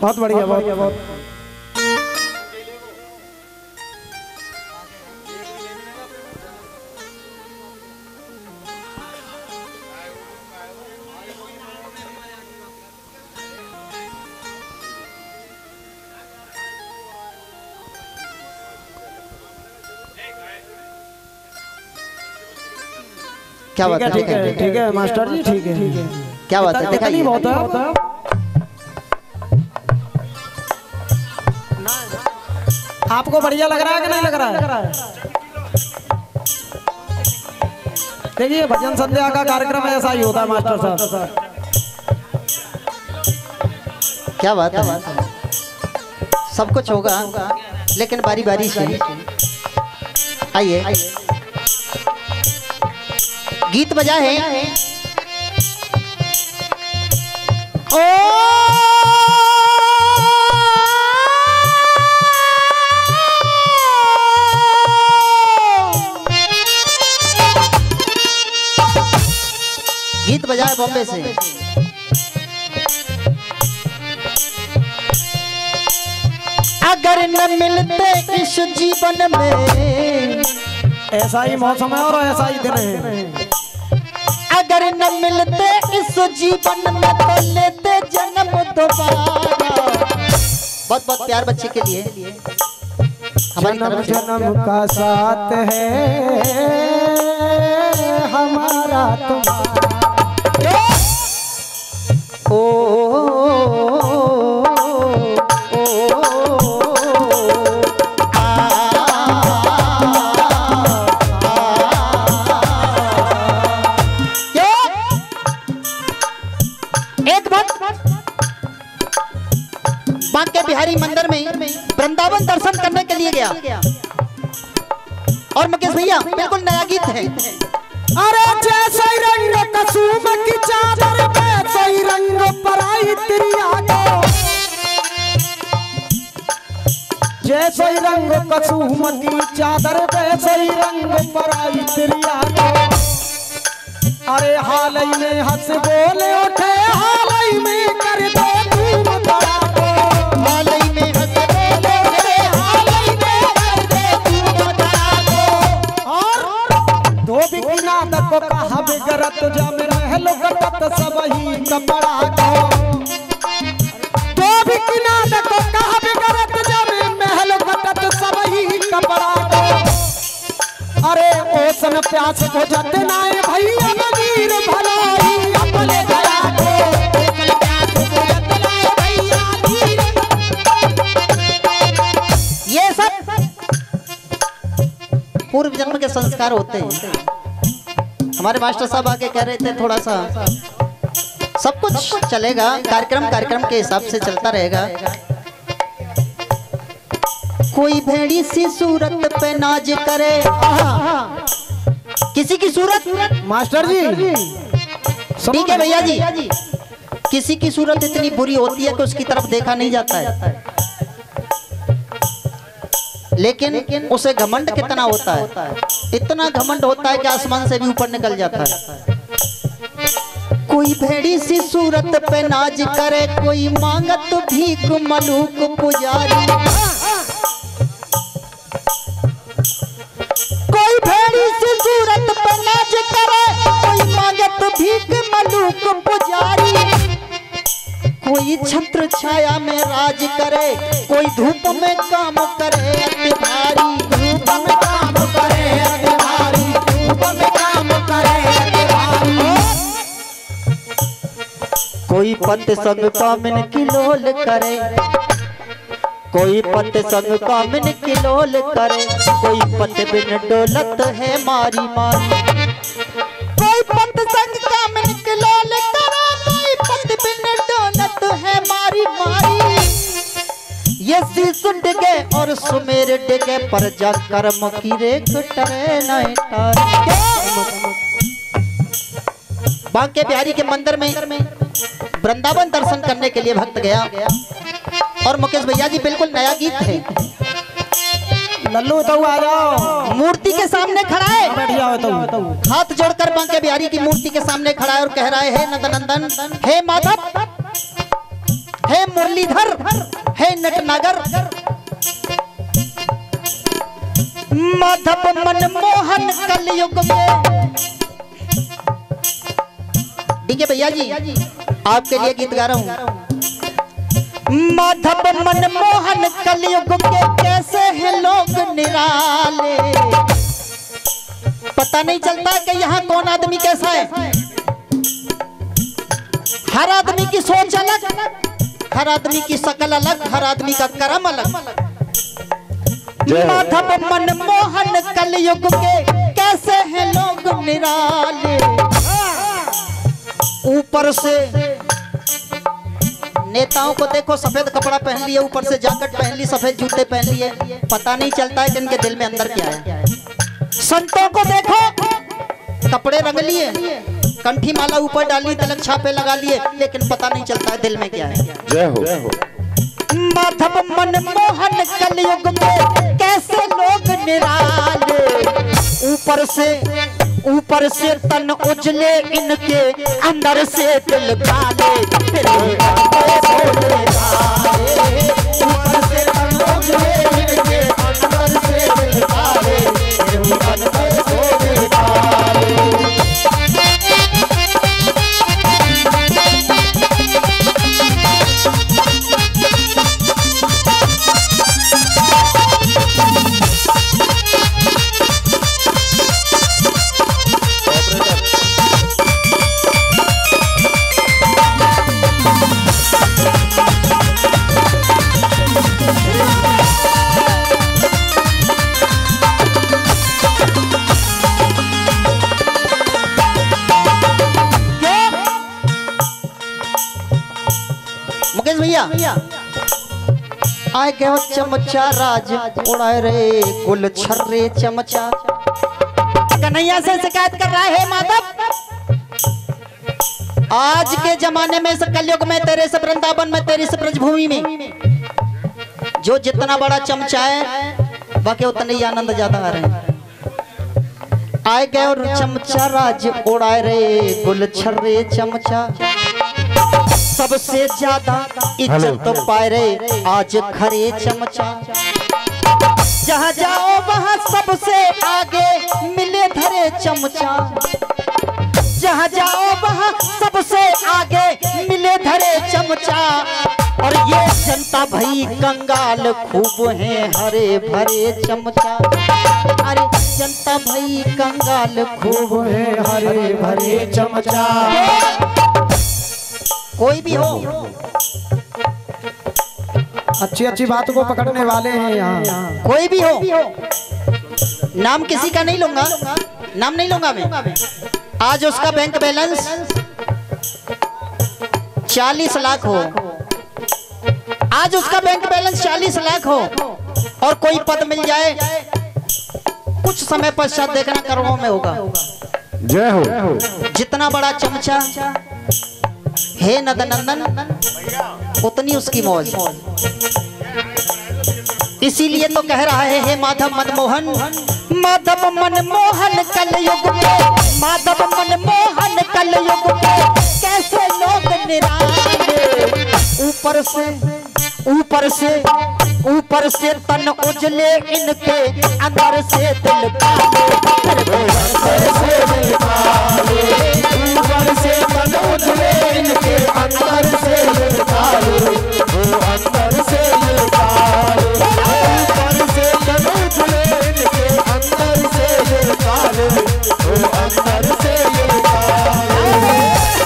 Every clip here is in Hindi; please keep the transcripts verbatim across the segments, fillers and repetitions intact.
बहुत बढ़िया, बहुत बहुत क्या बात है? ठीक है ठीक है मास्टर जी, ठीक है ठीक है। क्या बात है? दिखाइए। बहुत है। आपको बढ़िया लग रहा है कि नहीं लग रहा है? देखिए भजन संध्या का कार्यक्रम ऐसा ही होता है मास्टर साहब। क्या बात है? सब कुछ होगा लेकिन बारी बारी से। आइए गीत बजा है। ओ गीत बजा है बॉम्बे से। अगर न मिलते इस जीवन में, ऐसा ही मौसम है और ऐसा ही दिन है। अगर न मिलते इस जीवन में तो लेते जन्म दोबारा। बहुत बहुत प्यार बच्चे के लिए। हमारी जन्म जन्म का साथ है हमारा तुम्हारा। ओ, ओ, बांके बिहारी मंदिर में वृंदावन दर्शन करने के लिए गया और मुकेश भैया बिल्कुल नया गीत है। अरे जैसे रंग कसूम की चादर वैसे ही रंग पराई तिरिया को, जैसे ही रंग कसूम की चादर वैसे ही रंग पराई तिरिया को। अरे हाल ही में हंस बोले उठे, हाल ही में कर दो धूम धड़ाको। हाल ही में हंस बोले उठे, हाल ही में कर दो धूम धड़ाको। और धोबी की नाद को कहा बिगड़त जब महल गटत सब ही कपड़ा को। धोबी की नाद को कहा बिगड़त जब महल गटत सब ही कपड़ा को। अरे ओसन प्यास को जते नाए भैया नगीर भलाई अपने दया को। ओसन प्यास को जते नाए भैया नगीर। ये सब पूर्व जन्म के संस्कार होते हैं। हमारे मास्टर साहब आके कह रहे थे थोड़ा सा सब कुछ चलेगा, कार्यक्रम कार्यक्रम के हिसाब से चलता रहेगा। कोई भेड़ी सी सूरत पे नाज करे, किसी की सूरत मास्टर जी ठीक है भैया जी, किसी की सूरत इतनी बुरी होती है कि उसकी तरफ देखा नहीं जाता है, लेकिन उसे घमंड कितना होता है, इतना घमंड होता है कि आसमान से भी ऊपर निकल जाता है। कोई भेड़ी सी सूरत पे नाज करे, कोई मांगत भीख मलूक पुजारी। कोई भेड़ी सी सूरत पे नाज करे, कोई मांगत भीख मलूक पुजारी। कोई छत्र छाया में राज करे, कोई धूप में काम करे अति भारी। धूप में काम करे अति भारी, धूप में काम करे अति भारी। कोई पत संग कामिन किलोल करे, कोई पत संग कामिन किलोल करे, कोई पत बिन डोलत है मारी मारी। कोई पत संग कामिन किलोल करे, कोई पत बिन डोलत है मारी मारी। ये शीश डिगे और सुमेर डिगे, पर जा कर्म की रेख टरे नहीं टारी। बांके बिहारी के मंदिर में वृंदावन दर्शन करने के लिए भक्त गया और मुकेश भैया जी बिल्कुल नया गीत है। लल्लू तो आ जाओ, मूर्ति के सामने खड़ा है, बैठिया हो तो हाथ जोड़कर बांके बिहारी की मूर्ति के सामने खड़ा है और कह रहा है, हे नंदनंदन, हे माधव, हे मुरलीधर, हे नटनागर, माधव मनमोहन कलयुग में। ठीक है भैया जी, आपके लिए गीत गा रहा हूं। माधव मनमोहन कलयुग के कैसे हैं लोग निराले, पता नहीं चलता कि यहाँ कौन आदमी कैसा है। हर आदमी की सोच अलग, हर आदमी की शकल अलग, हर आदमी का कर्म अलग। माधव मनमोहन कलयुग के कैसे हैं लोग निराले, ऊपर से नेताओं को देखो सफेद कपड़ा पहन लिए, ऊपर से जैकेट पहन ली, सफेद जूते पहन लिए, पता नहीं चलता है कि इनके दिल में अंदर क्या है। संतों को देखो कपड़े रंग लिए, कंठी माला ऊपर डाली, तिलक छापे लगा लिए, लेकिन पता नहीं चलता है दिल में क्या है। जय हो, जय हो। माधव मनमोहन कलयुग में कैसे लोग निराले, ऊपर से ऊपर से तन उजले, इनके अंदर से दिल काले, फिर ऊपर से तन उजले, इनके अंदर से दिल काले, फिर अंदर से दिल काले। मुकेश भैया आए गए चमचा राज उड़ाए रे कुल छर्रे चमचा। कन्हैया से शिकायत कर रहा है माधव, आज के जमाने में इस कलयुग में तेरे से वृंदावन में तेरी से ब्रजभूमि में जो जितना बड़ा चमचा है बाकी उतने ही आनंद ज्यादा आ रहे हैं। आए गए और चमचा राज उड़ाए रे कुल छर्रे चमचा, सबसे ज्यादा इज्जत पाए रे आज खरे चमचा। जहाँ जाओ वहाँ सबसे आगे मिले धरे चमचा, जहाँ जाओ वहाँ सबसे आगे मिले धरे चमचा। और ये जनता भाई कंगाल खूब है हरे भरे चमचा, अरे जनता भाई कंगाल खूब है हरे भरे चमचा। कोई भी हो, अच्छी अच्छी बात को पकड़ने वाले हैं यहाँ। कोई भी हो, नाम किसी का नहीं लूंगा, नाम नहीं लूंगा मैं। आज उसका बैंक बैलेंस चालीस लाख हो, आज उसका बैंक बैलेंस चालीस लाख हो और कोई पद मिल जाए, कुछ समय पश्चात देखना करोड़ों में होगा। जय हो। जितना बड़ा चमचा हे नंदनंदन उतनी उसकी मौज। इसीलिए तो कह रहा है हे माधव मनमोहन, माधव मनमोहन कलयुग में, माधव मनमोहन कलयुग में कैसे लोग निराले, ऊपर से ऊपर से ऊपर से तन उजले, इनके अंदर से दिल काले, ऊपर से दिल काले, ऊपर से तन उजले, इनके अंदर से दिल काले, वो अंदर से दिल काले, ऊपर से तन उजले, इनके अंदर से दिल काले, वो अंदर से दिल काले।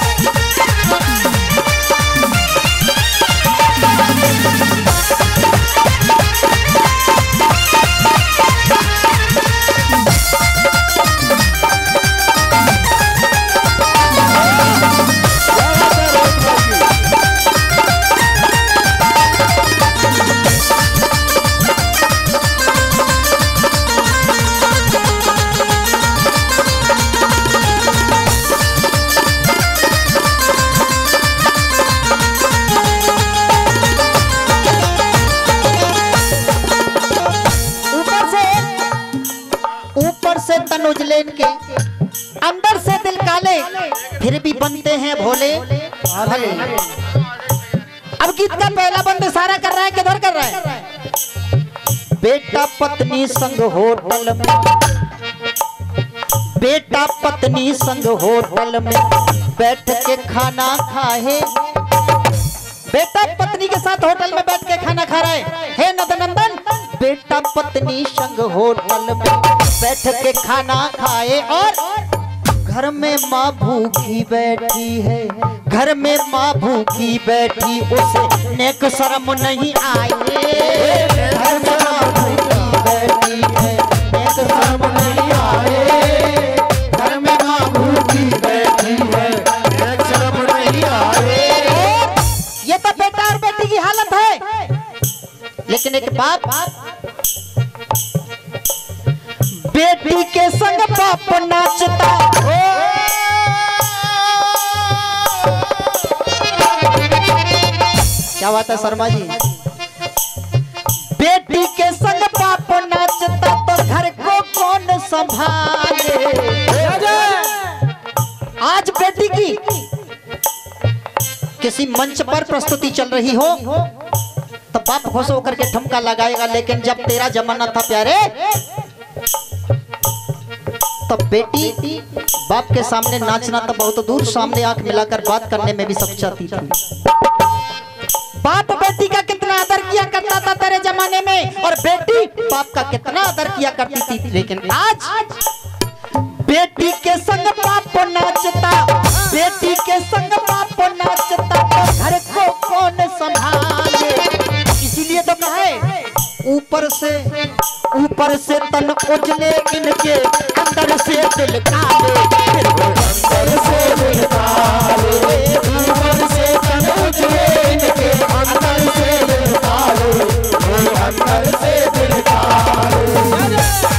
उजले, इनके अंदर से दिल काले, फिर भी बनते हैं भोले भले। अब गीत का पहला बंद इशारा कर रहा है, किधर कर रहा है? बेटा पत्नी संग होटल में, बेटा पत्नी संग होटल में बैठ के खाना खाए। बेटा पत्नी के साथ होटल में बैठ के खाना खा रहा है, हे नंदनंदन। बेटा पत्नी संग होटल में बैठ के खाना खाए और घर में माँ भूखी बैठी है, घर में माँ भूखी बैठी, उसे नेक शर्म नहीं आए। घर में माँ भूखी बैठी है, नेक शर्म नहीं आए। घर में माँ भूखी बैठी है, नेक शर्म नहीं आए। ये तो बेटा और बेटी की हालत है। लेकिन एक बाप बेटी के संग बाप नाचता, क्या बात है शर्मा जी? बेटी के संग बाप नाचता तो घर को कौन संभाले? आज बेटी की किसी मंच पर प्रस्तुति चल रही हो तो बाप खुश होकर के ठुमका लगाएगा, लेकिन जब तेरा जमाना था प्यारे तब बेटी बाप के सामने नाचना तो बहुत दूर, सामने आंख मिलाकर बात करने में भी समझाती थी। बाप बेटी का कितना आदर किया करता था तेरे जमाने में, और बेटी बाप का कितना आदर किया करती थी। लेकिन आज बेटी के संग बाप नाचता, बेटी के संग बाप नाचता तो घर को कौन संभाले? इसीलिए तो कहे ऊपर से ऊपर से तन उजले इनके, अंदर से दिल काले। अंदर से दिल काले, ऊपर से तन उजले इनके, अंदर से दिल काले, अंदर से दिल काले।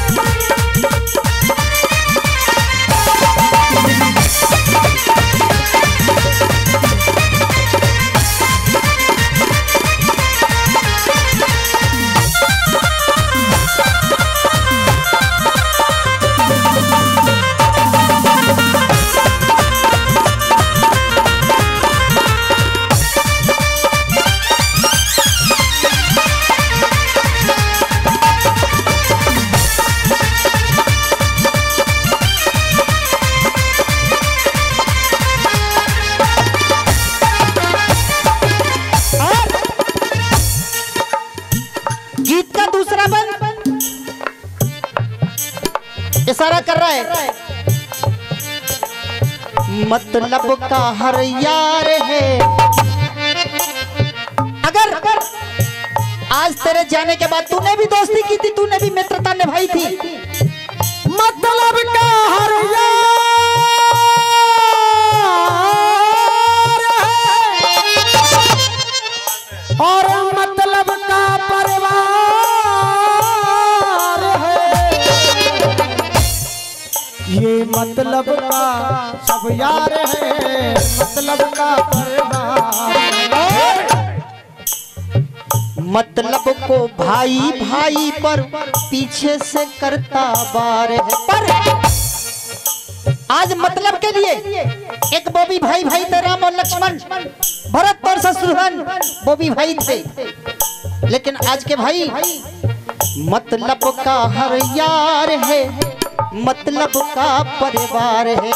इशारा कर रहा है, मतलब का हर यार है। अगर आज तेरे जाने के बाद तूने भी दोस्ती की थी, तूने भी मित्रता निभाई थी, मतलब का हर यार है और मतलब का परिवार है। ये मतलब का सब यार है, मतलब का परिवार है। मतलब को भाई भाई पर पीछे से करता बार है। पर आज मतलब के लिए एक बॉबी भाई भाई थे, राम और लक्ष्मण, भरत और शत्रुघ्न बॉबी भाई थे। लेकिन आज के भाई मतलब का हर यार है, मतलब का परिवार है।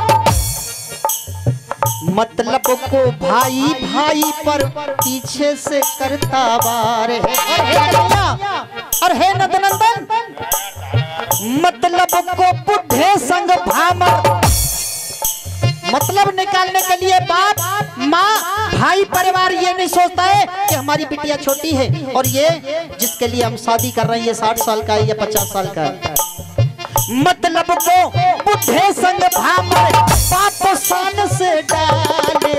मतलब को भाई भाई पर पीछे से करता बार है। और हे कन्हैया और हे नंदनंदन, मतलब को बुढ़े संग भामर, मतलब निकालने के लिए बाप माँ भाई परिवार ये नहीं सोचता है कि हमारी बिटिया छोटी है और ये जिसके लिए हम शादी कर रहे हैं ये साठ साल का है या पचास साल का है। मतलब को बुढ़े संग भामर बाप शान से डाले।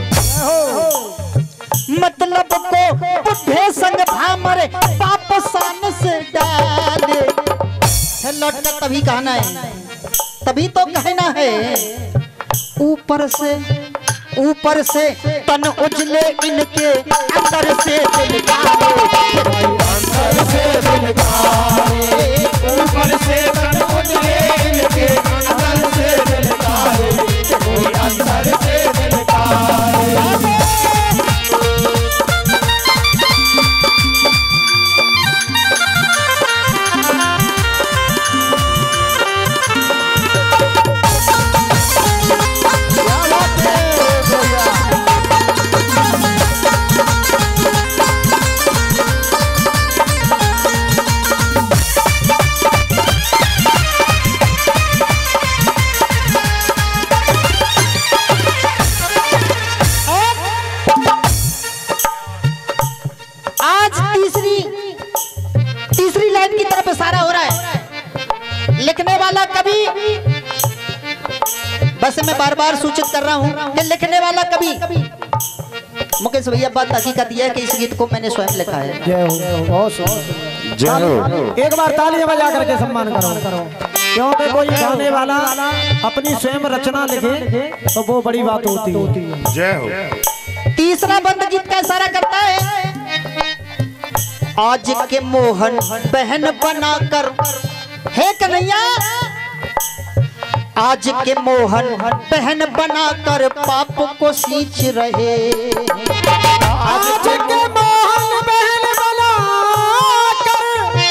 मतलब को बुढ़े संग भामर बाप शान से डाले। लौट कर तभी कहना है, तभी तो कहना है। ऊपर से ऊपर से तन उजले इनके, अंदर से दिल काले, अंदर से दिल काले, ऊपर से तन उजले इनके, अंदर से दिल काले, अंदर से दिल काले। सूचित कर रहा हूँ कि लिखने वाला कवि मुकेश भैया, बात हकीकत यह है कि इस गीत को मैंने स्वयं लिखा है। जय हो, बहुत सुंदर। जय हो। एक बार तालियां बजा करके सम्मान करो, क्योंकि कोई गाने वाला अपनी स्वयं रचना लिखे तो वो बड़ी बात होती है। जय हो। तीसरा बंद गीत का इशारा करता है, आज के मोहन बहन बनाकर, हे कन्हैया आज के मोहन बहन बनाकर पाप को सींच रहे। आज के मोहन बहन बनाकर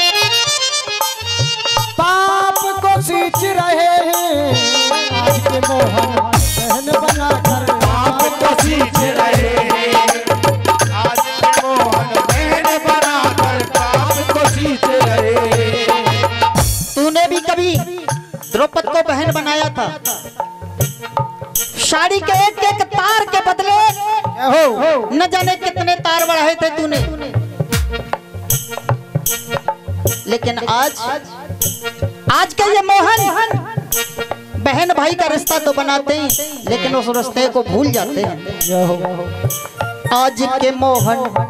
पाप को सींच रहे हैं। आज के मोहन बहन बनाकर पाप को सींच रहे हैं। आज के मोहन बहन बनाकर पाप को सींच रहे हैं। तूने भी कभी द्रौपद को बहन बनाया था। साड़ी के एक एक तार के बदले हो न जाने कितने तार बढ़ाए थे तूने, लेकिन आज आज के ये मोहन बहन भाई का रिश्ता तो बनाते हैं लेकिन उस रिश्ते को भूल जाते हैं। आज के मोहन